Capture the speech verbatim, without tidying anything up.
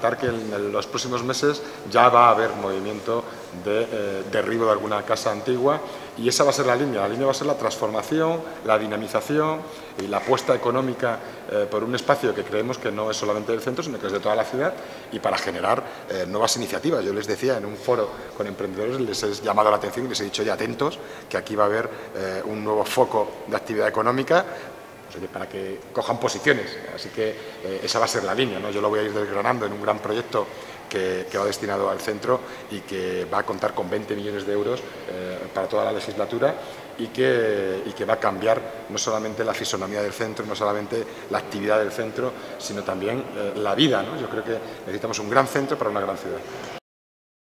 constatar que en los próximos meses ya va a haber movimiento de eh, derribo de alguna casa antigua, y esa va a ser la línea. La línea va a ser la transformación, la dinamización y la apuesta económica eh, por un espacio que creemos que no es solamente del centro, sino que es de toda la ciudad, y para generar eh, nuevas iniciativas. Yo les decía en un foro con emprendedores, les he llamado la atención y les he dicho ya atentos, que aquí va a haber eh, un nuevo foco de actividad económica, para que cojan posiciones. Así que eh, esa va a ser la línea, ¿no? Yo lo voy a ir desgranando en un gran proyecto que, que va destinado al centro y que va a contar con veinte millones de euros eh, para toda la legislatura, y que, y que va a cambiar no solamente la fisonomía del centro, no solamente la actividad del centro, sino también eh, la vida, ¿no? Yo creo que necesitamos un gran centro para una gran ciudad.